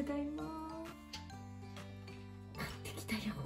ただいま。買ってきたよ。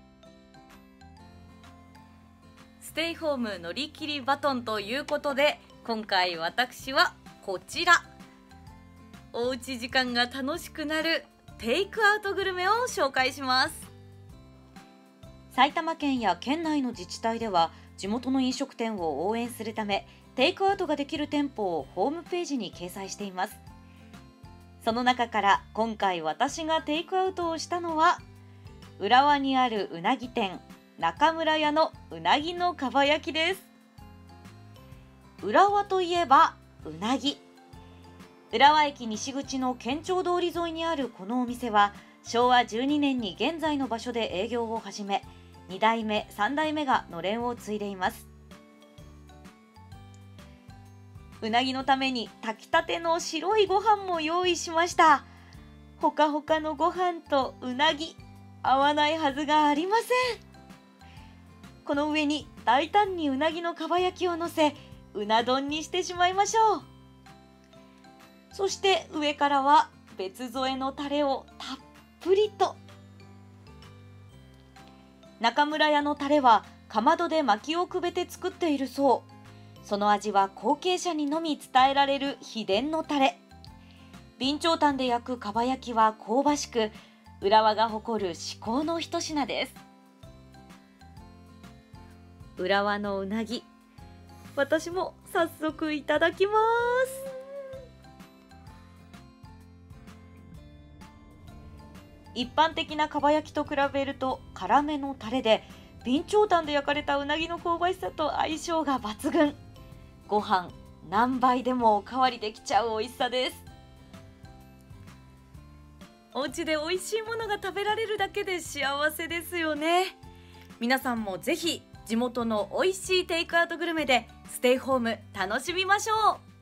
ステイホーム乗り切りバトンということで、今回私はこちら、おうち時間が楽しくなるテイクアウトグルメを紹介します。埼玉県や県内の自治体では地元の飲食店を応援するため、テイクアウトができる店舗をホームページに掲載しています。その中から今回私がテイクアウトをしたのは、浦和にあるうなぎ店中村屋のうなぎのかば焼きです。浦和といえばうなぎ。浦和駅西口の県庁通り沿いにあるこのお店は、昭和12年に現在の場所で営業を始め、2代目3代目がのれんを継いでいます。うなぎのために炊きたての白いご飯も用意しました。ほかほかのご飯とうなぎ、合わないはずがありません。この上に大胆にうなぎのかば焼きをのせ、うな丼にしてしまいましょう。そして上からは別添えのタレをたっぷりと。中村屋のタレはかまどで薪をくべて作っているそう。その味は後継者にのみ伝えられる秘伝のタレ。備長炭で焼くかば焼きは香ばしく、浦和が誇る至高の一品です。浦和のうなぎ、私も早速いただきます。一般的なかば焼きと比べると辛めのタレで、備長炭で焼かれたうなぎの香ばしさと相性が抜群。ご飯何杯でもおかわりできちゃう美味しさです。お家で美味しいものが食べられるだけで幸せですよね。皆さんもぜひ地元の美味しいテイクアウトグルメでステイホーム楽しみましょう。